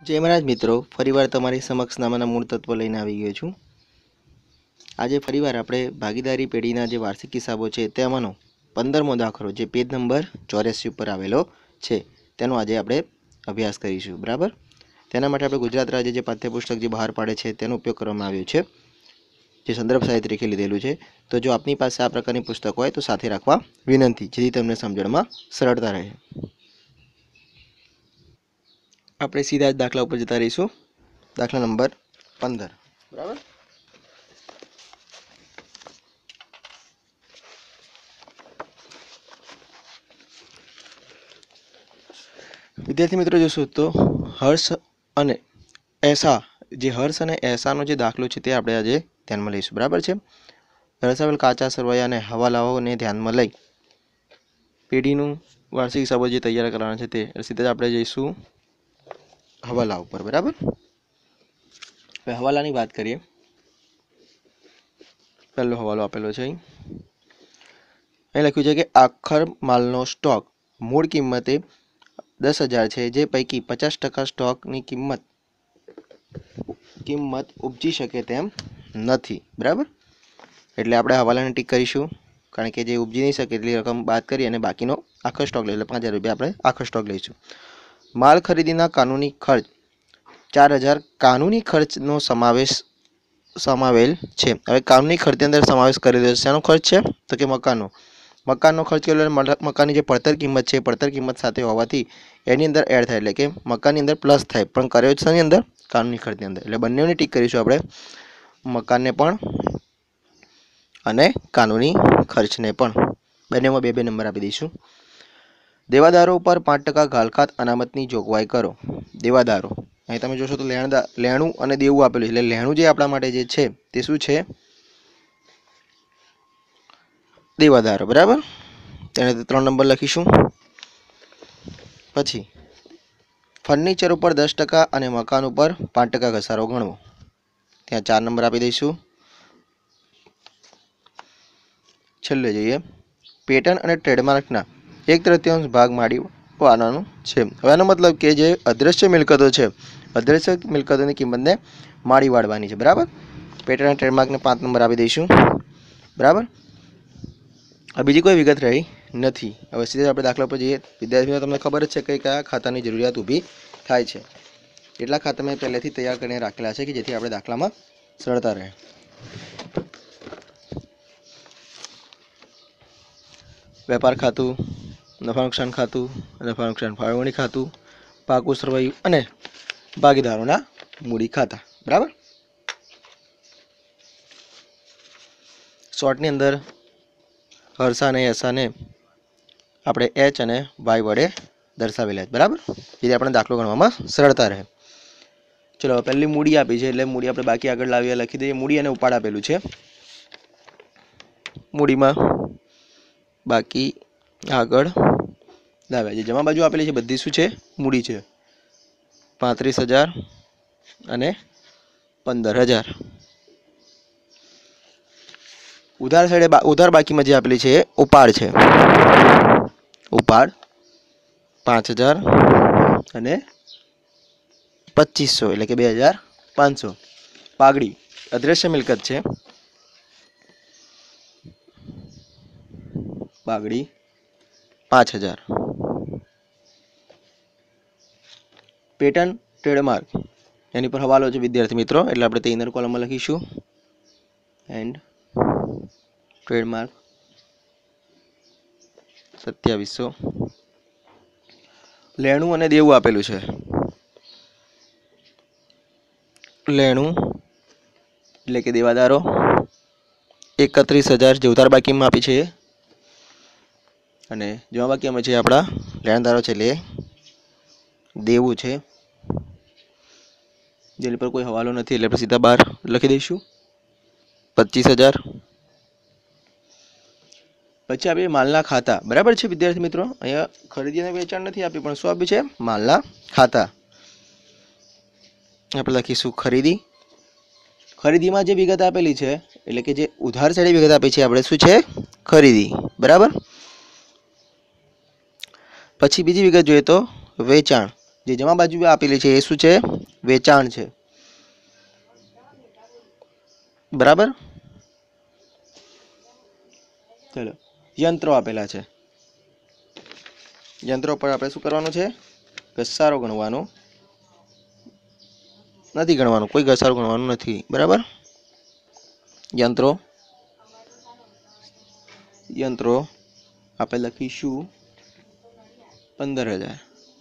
जय महाराज मित्रों, फरीवार तमारी समक्ष नामाना मूळ तत्व लईने आवी गयो छुं। आजे फरीवार आपणे भागीदारी पेढीना जे वार्षिक हिसाबो छे तेमानो 15मो दाखलो जे पेज नंबर 84 पर आवेलो छे तेनो आजे आपणे अभ्यास करीशुं। बराबर, तेना माटे आपणे गुजरात राज्य जे पाठ्यपुस्तक जे बहार पाडे छे तेनो उपयोग करवामां आव्यो छे, जे संदर्भ साहित्य लीधेलुं छे। तो जो आपनी पासे आ प्रकारनी पुस्तक होय तो साथे राखवा विनंती, जेथी तमने समजणमां सरळता रहे। આપણે સીધા જ દાખલા ઉપર જતા રહીશું। દાખલા નંબર 15। બરાબર, વિદ્યાર્થી મિત્રો જોશું તો હર્ષ અને એસા, જે હર્ષ અને એસાનો જે દાખલો છે તે આપણે આજે ધ્યાનમાં લઈશું। બરાબર છે, દર્શાવેલ કાચા સરવૈયાને હવાલાઓને ધ્યાનમાં લઈ પેઢીનું વાર્ષિક હિસાબો જે તૈયાર કરવાના છે તે સીધા જ આપણે જઈશું हवाला पर। बराबर, हवाला की बात करिए। पहलो हवालो आपेलो छे, अहीं लख्युं छे कि आखर मालनो स्टॉक मूळ किंमते 10,000 छे, जे पैकी 50% स्टॉकनी किंमत उपजी शके तेम नथी। बराबर, एटले आपणे हवालाने टीक करीशुं, कारण के जे उपजी नहीं शके एटली रकम बाद करी अने बाकीनो आखो स्टॉक लई, એટલે 5,000 रुपया આપણે આખો સ્ટોક લઈશું। माल खरीदीना कानूनी खर्च 4,000 कानूनी खर्चनो समावेल छे। हवे कानूनी खर्च अंदर समावेश करी दो। शेनो खर्च छे तो कि मकाननो खर्च केटलो, मकाननी जे पड़तर किंमत छे पड़तर किंमत साथे होवाथी एनी अंदर एड थाय, એટલે કે મકાનની અંદર પ્લસ થાય, પણ કર્યો છે ની અંદર કાનૂની ખર્ચની અંદર, એટલે બંનેને ટીક કરીશું આપણે, મકાનને પણ અને કાનૂની ખર્ચને પણ, બંનેમાં 2-2 નંબર આપી દઈશું। देवादारों पर 5% घालखात अनामतनी जोगवाई करो। देवादारों अहीं तमे जोशो तो लेणुं अने देवुं आपेलुं छे, એટલે લેણું જે આપણા માટે જે છે તે શું છે? देवादारो। बराबर, તેને 3 नंबर લખીશું। પછી फर्निचर पर 10% અને મકાન ઉપર 5% ઘસારો ગણવો, ત્યાં 4 नंबर આપી દઈશું। છેલ્લે જોઈએ, પેટર્ન અને ટ્રેડમાર્કના 1/3 भाग माड़ी वाळानो छे। हवे आनो मतलब के जे अदृश्य मिलकतो छे, अदृश्य मिलकतोनी किंमतने माड़ी वाळवानी छे। बराबर, पेटर्न एंड ट्रेडमार्क ने 5 नंबर आपी दईशुं। बराबर, आ बीजी कोई विगत रही नथी। हवे सीधा आपणे दाखला पर जईए। विद्यार्थीओ तमने खबर ज छे के कया खातानी जरूरियात ऊभी थाय छे, એટલા ખાતા મેં પહેલેથી તૈયાર કરીને રાખેલા છે કે જેથી આપણે દાખલામાં સરળતા રહે। વેપાર ખાતું, नफा नुकसान खातु, नफा नुकसान फाळवणी खातु, पाकू सरवैयु अने भागीदारोना मूडी खाता। बराबर, शॉर्टनी अंदर हर्षा ने एसा ने आपणे एच अने वाय वडे दर्शावेला है। बराबर, जेથી આપણે દાખલો ગણવામાં સરળતા રહે। ચલો પહેલી મૂડી આપી છે એટલે મૂડી આપણે બાકી આગળ લાવીએ, લખી દઈએ। મૂડી અને ઉપાડ આપેલું છે, મૂડીમાં બાકી આગળ લાવ્યા છે। જમા બાજુ આપેલી છે બધી શું છે? મૂડી છે। 35,000 અને 15,000। ઉધાર સાઈડે ઉધાર બાકીમાં જે આપેલી છે ઉપાડ છે, ઉપાડ 5,000 અને 2,500 એટલે કે 2,500। પાઘડી અદ્રશ્ય મિલકત છે, પાઘડી 5,000। પેટર્ન ટ્રેડમાર્ક એની પર હવાલો છે વિદ્યાર્થી મિત્રો, એટલે આપણે તે ઇનર કોલમમાં લખીશું એન્ડ ટ્રેડમાર્ક 2,700। લેણું અને દેવું આપેલું છે, લેણું એટલે કે દેવાદારો 31,000 જે ઉધાર બાકીમાં આપી છે, અને જમા બાકીમાં છે આપણા લેણદારો છે એટલે દેવું છે, જેની પર કોઈ હવાલો નથી એટલે આપણે સીધા બહાર લખી દઈશું 25,000। પછી આપીએ માલના ખાતા। બરાબર છે વિદ્યાર્થી મિત્રો, અહીંયા ખરીદી અને વેચાણ નથી આપી પણ શું આપ્યું છે? માલના ખાતા। આપણે લખીશું ખરીદી। ખરીદીમાં જે વિગત આપેલી છે એટલે કે જે ઉધાર સાઈડે વિગત આપી છે આપણે શું છે? ખરીદી। બરાબર, પછી બીજી વિગત જોઈએ તો વેચાણ, જે જમા બાજુ આપેલી છે એ શું છે? વેચાણ છે, બરાબર. ચલો, યંત્રો આપેલા છે. યંત્રો પર આપણે શું કરવાનું છે? ઘસારો ગણવાનો નથી, ગણવાનું કોઈ ઘસારો ગણવાનું નથી, બરાબર. યંત્રો યંત્રો આપણે લખીશું 15,000,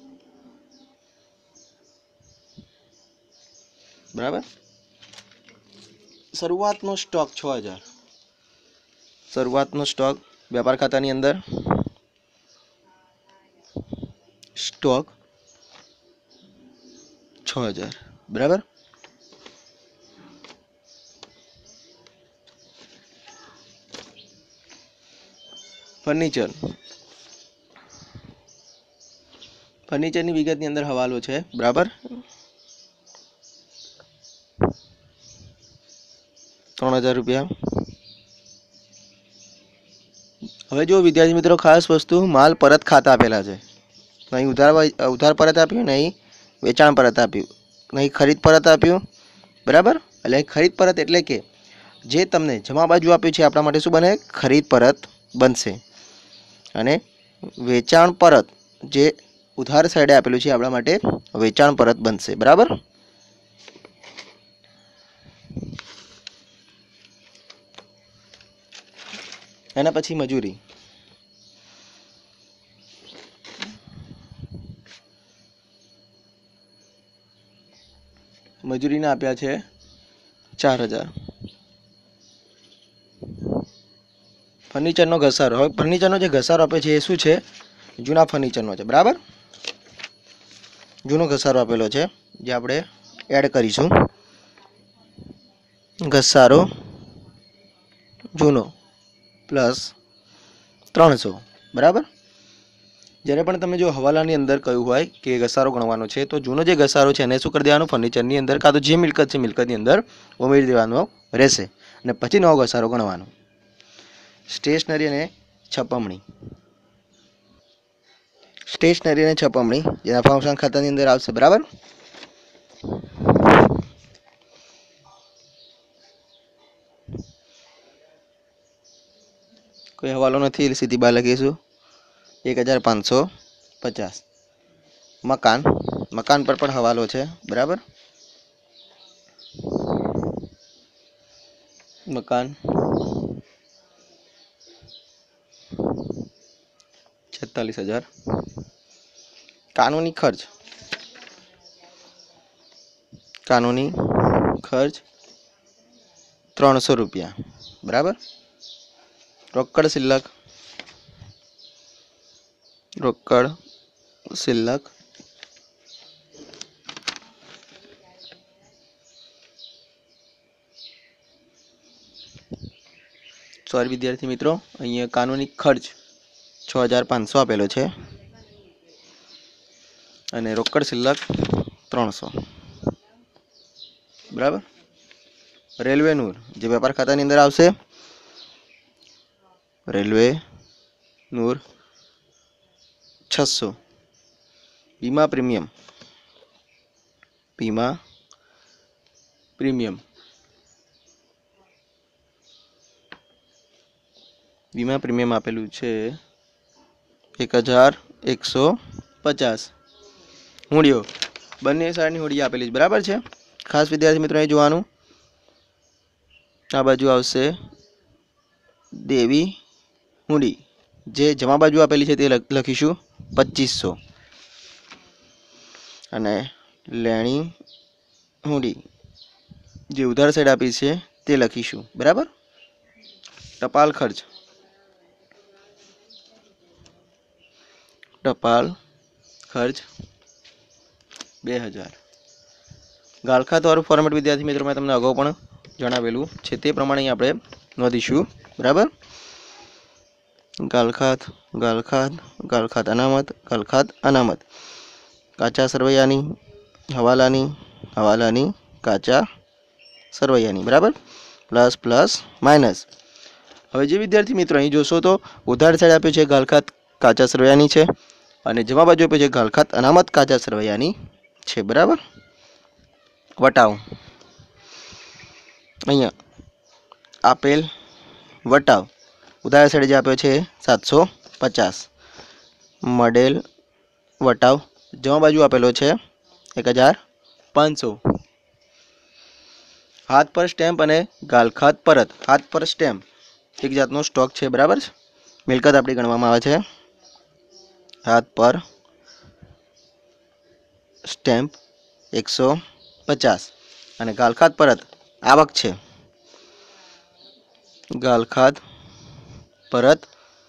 બરાબર. શરૂઆતનો સ્ટોક 6,000. શરૂઆતનો સ્ટોક વેપાર ખાતાની અંદર સ્ટોક 6,000, બરાબર. ફર્નિચરની વિગતની અંદર હવાલો છે, બરાબર. 3,000 રૂપિયા. હવે જો વિદ્યાર્થી મિત્રો, ખાસ વસ્તુ, માલ પરત ખાતા આપેલા છે. નહીં ઉધાર પરત આપ્યું, નહીં વેચાણ પરત આપ્યું, નહીં ખરીદ પરત આપ્યું, બરાબર. એટલે ખરીદ પરત એટલે કે જે તમને જમા બાજુ આપ્યું છે આપણા માટે શું બને? ખરીદ પરત બનશે. અને વેચાણ પરત જે ઉધાર સાઈડે આપેલું છે આપણા માટે વેચાણ પરત બનશે, બરાબર. એના પછી મજૂરી. મજૂરીના આપ્યા છે 4,000. ફર્નિચરનો ઘસારો. હવે ફર્નિચરનો જે ઘસારો આપે છે એ શું છે? જૂના ફર્નિચરનો છે, બરાબર. જૂનો ઘસારો આપેલો છે જે આપણે એડ કરીશું. ઘસારો જૂનો પ્લસ 300, બરાબર. જ્યારે પણ તમે જો હવાલાની અંદર કહ્યું હોય કે ઘસારો ગણવાનો છે, તો જૂનો જે ઘસારો છે એને શું કરી દેવાનું? ફર્નિચરની અંદર કાં તો જે મિલકત છે મિલકતની અંદર ઉમેરી દેવાનો રહેશે, અને પછી નવો ઘસારો ગણવાનો. સ્ટેશનરી અને છપામણી. સ્ટેશનરી અને છપામણી જે નફા નુકસાન ખાતાની અંદર આવશે, બરાબર. કોઈ હવાલો નથી એટલે સીધી બહાર લખીશું 1,550. મકાન પર પણ હવાલો છે, બરાબર. મકાન 46,000. કાનૂની ખર્ચ 300 રૂપિયા, બરાબર. રોકડ શિલ્લક 1,000. વિદ્યાર્થી મિત્રો, અહીંયા કાનૂની ખર્ચ 6,500 આપેલો છે અને રોકડ શિલ્લક 300, બરાબર. રેલવે નૂર જે વેપાર ખાતાની અંદર આવશે. રેલવે નૂર 600. વીમા પ્રીમિયમ આપેલું છે 1,150. હુંડીઓ બંને સાઈડની હુંડી આપેલી છે, બરાબર છે. ખાસ વિદ્યાર્થી મિત્રો અહીં જોવાનું, આ બાજુ આવશે દેવી હુંડી. જે જમા બાજુ આપેલી છે તે લખીશું 2,500. અને લેણી હુંડી જે ઉધાર સાઈડ આપી છે તે લખીશું, બરાબર. ટપાલ ખર્ચ 2,000. ગાળખાતવાળું ફોર્મેટ વિદ્યાર્થી મિત્રો મેં તમને અગાઉ પણ જણાવેલું છે તે પ્રમાણે અહીં આપણે નોંધીશું, બરાબર. ગાળખાત અનામત કાચા સરવૈયાની, હવાલાની કાચા સરવૈયાની, બરાબર. Plus minus. હવે જે વિદ્યાર્થી મિત્રો અહીં જોશો તો ઉધાર સાઈડ આપ્યું છે ગાળખાત કાચા સરવૈયાની છે, અને જમા બાજુ આપ્યો છે ગાલખાત અનામત કાચા સરવૈયાની છે, બરાબર. વટાવ અહીંયા આપેલ વટાવ ઉધાર સાઈડ જે આપ્યો છે 750, મળેલ વટાવ જમા બાજુ આપેલો છે 1500. હાથ પર સ્ટેમ્પ અને ગાલખાત પરત. હાથ પર સ્ટેમ્પ એક જાતનો સ્ટોક છે, બરાબર છે. મિલકત આપણી ગણવામાં આવે છે. હાથ પર સ્ટેમ્પ 150 અને ગાલખાત પરત આવક છે. ગાલખાત પરત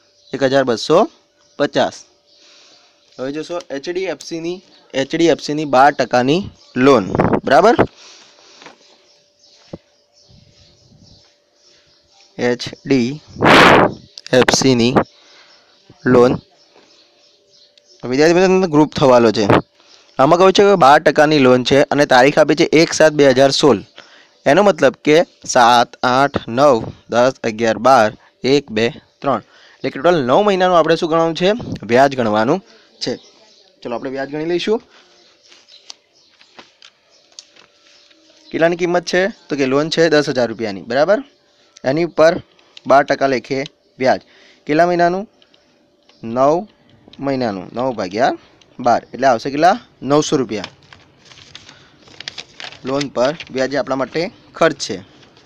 1250. હવે જોશો એચડીએફસીની 12%ની લોન, બરાબર. એચડીએફસીની લોન વિદ્યાર્થી મિત્રો ગ્રુપ થવાલો છે. આમાં કહ્યું છે કે 12%ની લોન છે અને તારીખ આપી છે 1/7/2016. એનો મતલબ કે 7, 8, 9, 10, 11, 12, 1, 2, 3 એટલે કે ટોટલ 9 મહિનાનું આપણે શું ગણવાનું છે? વ્યાજ ગણવાનું છે. ચલો આપણે વ્યાજ ગણી લઈશું. કેટલાની કિંમત છે? તો કે લોન છે 10,000 રૂપિયાની, બરાબર. એની ઉપર 12% લેખે વ્યાજ. કેટલા મહિનાનું? 9 મહિનાનું. 9/12 એટલે આવશે કેટલા? 900 રૂપિયા. લોન પર વ્યાજ આપણા માટે ખર્ચ છે.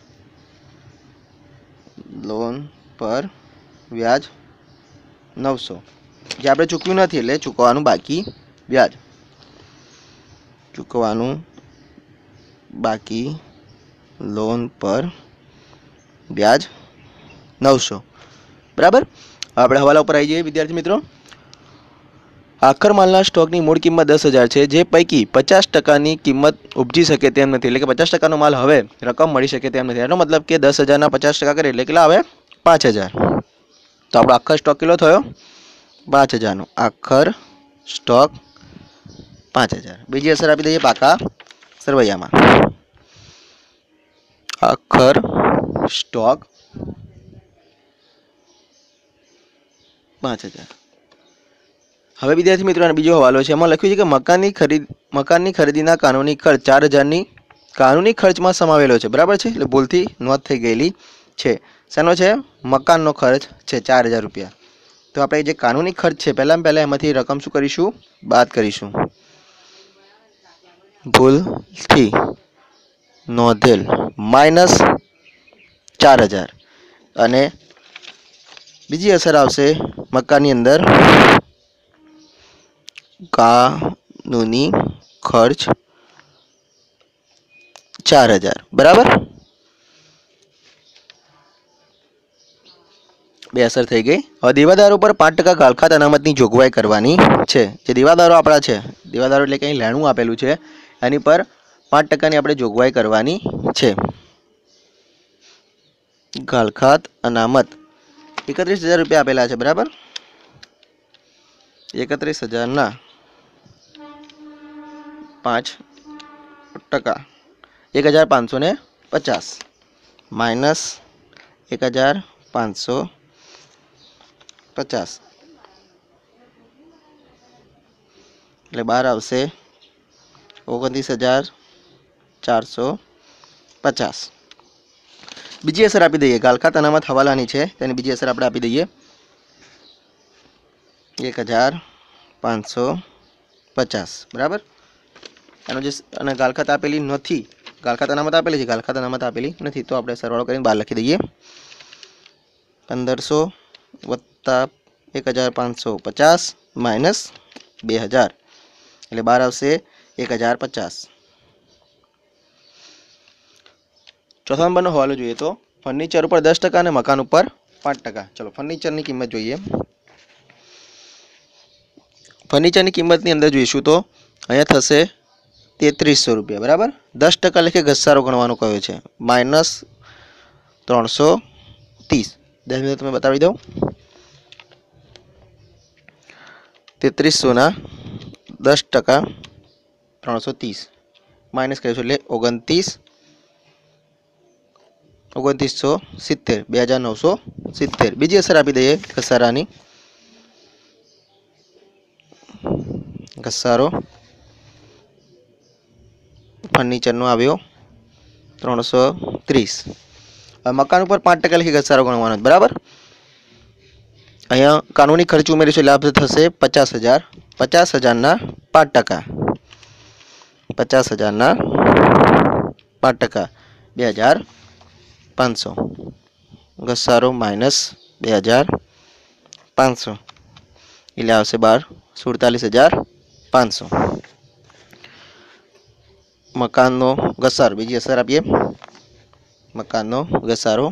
લોન પર વ્યાજ 900 જે આપણે ચૂકવ્યું નથી એટલે ચૂકવવાનું બાકી વ્યાજ. ચૂકવવાનું બાકી લોન પર વ્યાજ 900, બરાબર. આપણે હવાલા ઉપર આવી જઈએ વિદ્યાર્થી મિત્રો. આખર માલના સ્ટોકની મૂળ કિંમત 10,000 છે, જે પૈકી 50%ની કિંમત ઉપજી શકે તેમ નથી. એટલે કે 50%નો માલ હવે રકમ મળી શકે તેમ નથી. એનો મતલબ કે 10,000ના 50% કરે એટલે કેટલા આવે? 5,000. તો આપણો આખર સ્ટોક કેટલો થયો? 5,000નો. આખર સ્ટોક 5,000. બીજી અસર આપી દઈએ પાકા સરવૈયામાં. આખર સ્ટોક 5,000. હવે વિદ્યાર્થી મિત્રો બીજો હવાલો છે. એમાં લખ્યું છે કે મકાનની ખરીદીના કાનૂની ખર્ચ 4,000ની કાનૂની ખર્ચમાં સમાવેલો છે, બરાબર છે. એટલે ભૂલથી નોંધ થઈ ગયેલી છે. શેનો છે? મકાનનો ખર્ચ છે 4,000 રૂપિયા. તો આપણે જે કાનૂની ખર્ચ છે પહેલાં એમાંથી રકમ શું કરીશું? બાદ કરીશું. ભૂલથી નોંધેલ માઇનસ 4,000 અને બીજી અસર આવશે મકાનની અંદર કાનૂની ખર્ચ 4,000, બરાબર. બે અસર થઈ ગઈ. હવે દેવાદારો પર 5% ગાલખાત અનામતની જોગવાઈ કરવાની છે. જે દેવાદારો આપણા છે, દેવાદારો એટલે કે અહીં લેણું આપેલું છે, એની પર 5%ની આપણે જોગવાઈ કરવાની છે. ગાલખાત અનામત 31,000 રૂપિયા આપેલા છે, બરાબર. 31,000ના 5% 1,550 માઇનસ 1,550 એટલે બહાર આવશે 29,450. બીજી અસર આપી દઈએ. ગાલખાત અનામત હવાલાની છે, તેની બીજી અસર આપણે આપી દઈએ 1,550, બરાબર. એનો જે અને ગાલખાત આપેલી નથી, ગાલખાત અનામત આપેલી છે, ગાલખાત અનામત આપેલી નથી, તો આપણે સરવાળો કરીને બહાર લખી દઈએ. 1,500 વત્તા 1,550 માઇનસ 2,000 એટલે બહાર આવશે 1,050. ચોથા નંબરનો હવાલો જોઈએ તો ફર્નિચર ઉપર 10% અને મકાન ઉપર 5%. ચલો ફર્નિચરની કિંમત જોઈએ. ફર્નિચરની કિંમતની અંદર જોઈશું તો અહીંયા થશે 3,300 રૂપિયા, બરાબર. 10% લેખે ઘસારો ગણવાનો કયો છે? માઇનસ 330. 10 મિનિટ તમે બતાવી દઉં. 3,300ના 10% 330 માઇનસ કરીશું એટલે 29,970 2,970. બીજી અસર આપી દઈએ ઘસારાની ઘસારો ફર્નિચરનો આવ્યો 330. હવે મકાન ઉપર 5% લખી ઘસારો ગણવાનો છે, બરાબર. અહીંયા કાનૂની ખર્ચ ઉમેરીશું એટલે આપણે થશે 50,000. 50,000ના 5%. 50,000ના 5%. 2,500. ઘસારો માઇનસ 2,500 એટલે આવશે 47,500. મકાનનો ઘસારો, બીજી અસર આપીએ. મકાનનો ઘસારો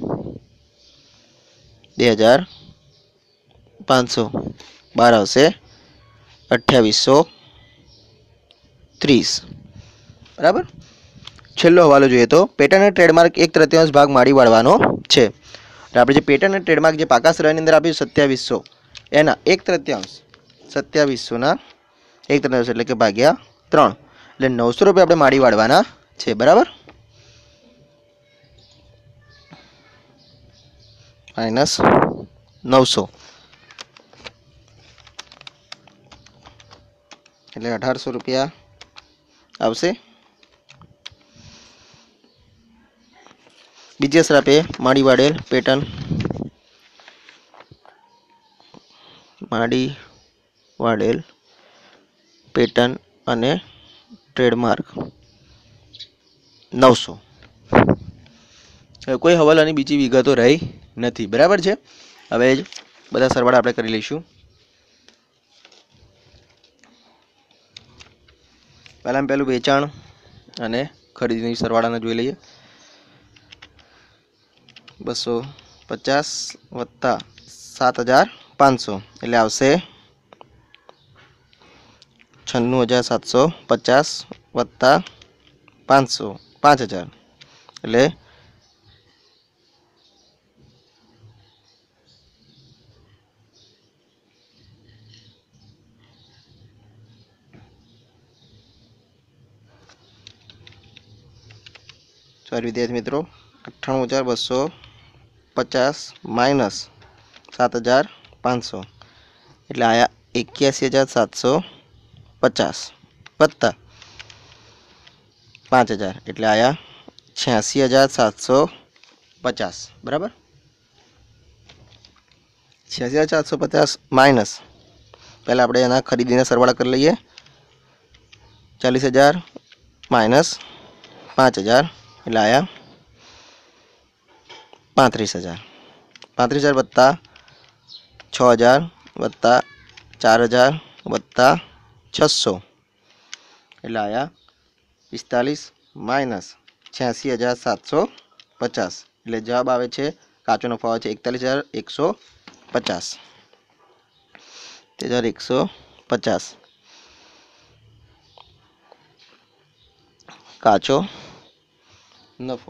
2,500. 12 આવશે 2,830. બરાબર. છેલ્લો હવાલો જોઈએ તો પેટર્ન અને ટ્રેડમાર્ક 1/3 ભાગ માડી વાળવાનો છે. આપણે જે પેટર્ન અને ટ્રેડમાર્ક જે પાકા સરવાળાની અંદર આપ્યું 2700, એના 1/3 2700ના 1/3 એટલે કે ભાગ્યા 3 એટલે 900 રૂપિયા આપણે માડી વાળવાના છે, બરાબર. માઇનસ 900 એટલે 1,800 રૂપિયા આવશે. બીજી અસર આપે માડી વાળેલ પેટર્ન, માડી વાળેલ પેટર્ન અને ટ્રેડમાર્ક 900. કોઈ હવાલાની બીજી વિગતો રહી નથી, બરાબર છે. હવે બધા સરવાળા આપણે કરી લઈશું. પહેલું વેચાણ અને ખરીદીની સરવાળાને જોઈ લઈએ. 250 વત્તા 7,500 એટલે આવશે 96,750 વત્તા 5,000 એટલે 98,250 માઇનસ 7,500 એટલે આયા 81,750 વત્તા 5,000 એટલે આયા 86,750. બરાબર. 86,750 માઇનસ પહેલાં આપણે એના ખરીદીના સરવાળા કરી લઈએ. 40,000 માઇનસ 5,000 એટલે આયા 35,000. 35,000 વત્તા 6,000 વત્તા 4,000 વત્તા 600 એટલે આયા 45 માઇનસ 86,750 એટલે જવાબ આવે છે, કાચો નફો આવે છે 41,150. 4150 કાચો નફો.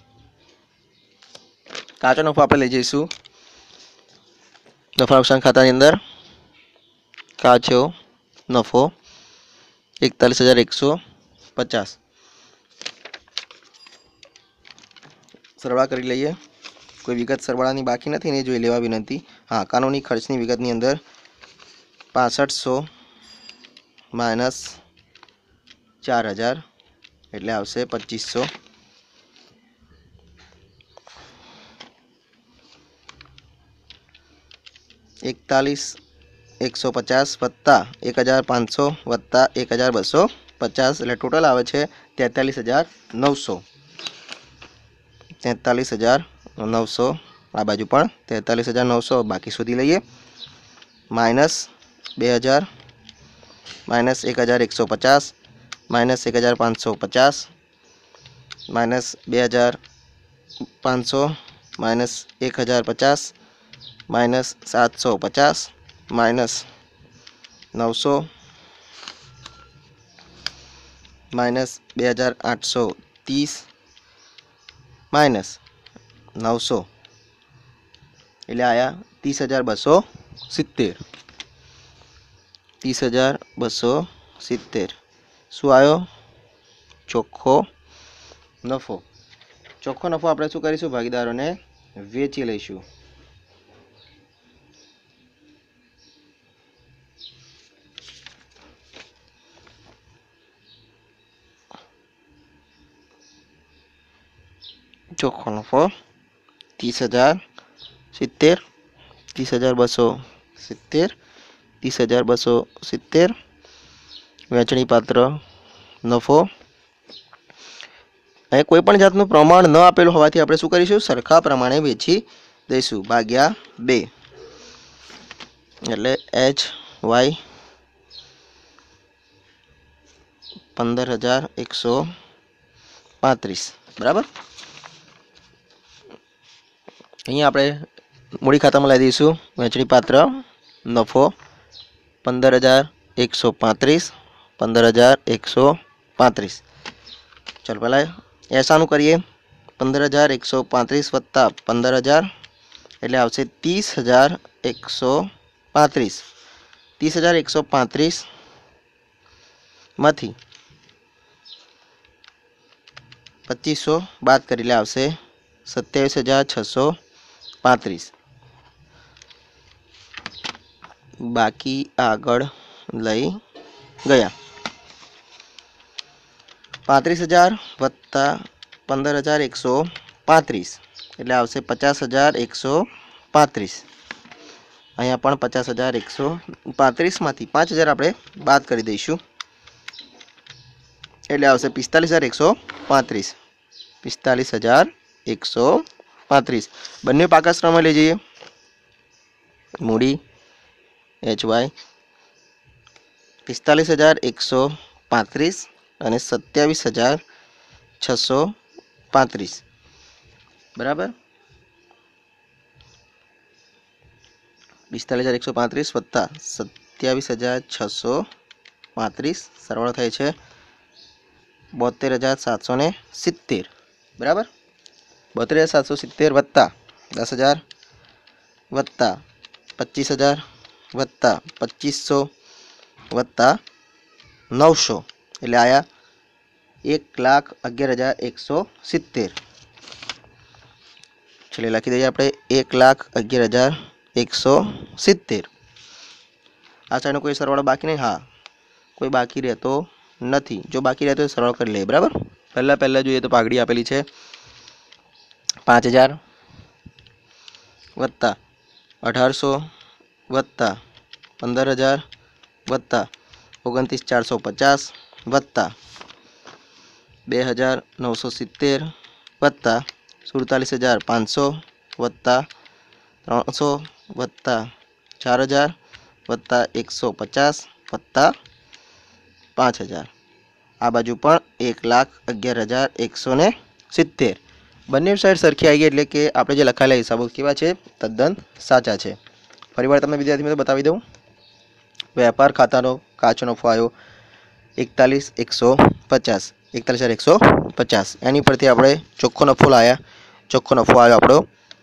કાચો નફો આપણે લઈ જઈશું નફા નુકસાન ખાતાની અંદર. કાચો નફો 41,150. સરવાળા કરી લઈએ. કોઈ વિગત સરવાળાની બાકી નથી ને જોઈ લેવા વિનંતી. હા, કાનૂની ખર્ચની વિગતની અંદર 6500 માઇનસ 4,000 એટલે આવશે 2500. 41,150 વત્તા 1,500 વત્તા 1,250 એટલે ટોટલ આવે છે 43,900. 43,900. આ બાજુ પણ 43,900 બાકી શોધી લઈએ. Minus 2,000 minus 1,150 minus 1,550 minus 2,500 minus 1,050 minus 750 minus 900 minus 2,830 minus 900 એટલે આયા 30,270. 30,270 શું આવ્યો? ચોખ્ખો નફો. ચોખ્ખો નફો આપણે શું કરીશું? ભાગીદારોને વેચી લઈશું. ચોખ્ખો નફો 30,070, 30,270, 30,270. વેચણી પાત્ર નફો અહીં કોઈ પણ જાતનું પ્રમાણ ન આપેલું હોવાથી આપણે શું કરીશું, સરખા પ્રમાણે વેચી દઈશું ભાગ્યા 2, એટલે HY 15,135. બરાબર. અહીંયા આપણે મૂડી ખાતામાં લઈ દઈશું વેચણી પાત્ર નફો 15,135, 15,135. ચાલો પહેલાં એસાનું કરીએ. 15,135 વત્તા 15,000 એટલે આવશે 30,135. 30,135 માંથી 2500 બાદ કરી એટલે આવશે 27,635. બાકી આગળ લઈ ગયા. 35,000 વત્તા 15,135 એટલે આવશે 50,135. અહીંયા પણ 50,135 માંથી 5,000 આપણે બાદ કરી દઈશું એટલે આવશે 45,135. 45,135. બંને પાકા શ્રમમાં લઈ જઈએ. મૂડી HY 45,135 અને 27,635. બરાબર. 45,135 વત્તા 27,635 સરવાળો થાય છે 72,770. બરાબર. 72,770 વત્તા 10,000 વત્તા 25,000 વત્તા 2500 વત્તા 900 એટલે આયા 1,11,170. ચલે લખી દઈએ આપણે 1,11,170. આ સાઈડનો કોઈ સરવાળો બાકી નહીં? હા, કોઈ બાકી રહેતો નથી. જો બાકી રહેતો સરવાળો કરી લઈએ. બરાબર. પહેલાં જોઈએ તો પાઘડી આપેલી છે 5,000 વત્તા 1,800 વત્તા 15,000 વત્તા 29,450 વત્તા 2,970 વત્તા 47,500 વત્તા 300 વત્તા 4,000 વત્તા 150 વત્તા 5,000. આ બાજુ પણ 1,11,170. બંને સાઈડ સરખી આવી ગઈ એટલે કે આપણે જે લખાયેલા હિસાબો કેવા છે? તદ્દન સાચા છે. ફરીવાર તમને વિદ્યાર્થી મિત્રો બતાવી દઉં. વેપાર ખાતાનો કાચો નફો આવ્યો 41,150. 41,150. એની પરથી આપણે ચોખ્ખો નફો લાવ્યા. ચોખ્ખો નફો આવ્યો આપણો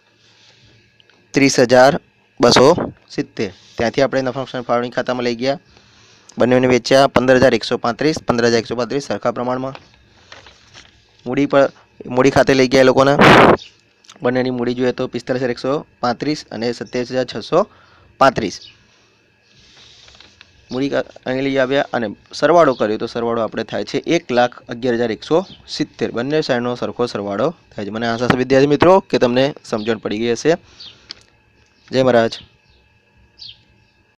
30,270. ત્યાંથી આપણે નફા નુકસાન ફાળવણી ખાતામાં લઈ ગયા. બંનેને વેચ્યા 15,135, 15,135 સરખા પ્રમાણમાં. મૂડી ખાતે લઈ ગયા એ લોકોને. બંનેની મૂડી જોઈએ તો 45,135 અને 27,635. મૂડી અહીં લઈ આવ્યા અને સરવાળો કર્યો તો સરવાળો આપણે થાય છે 1,11,170. બંને સાઈડનો સરખો સરવાળો થાય છે. મને આશા છે વિદ્યાર્થી મિત્રો કે તમને સમજણ પડી ગઈ હશે. જય મહારાજ.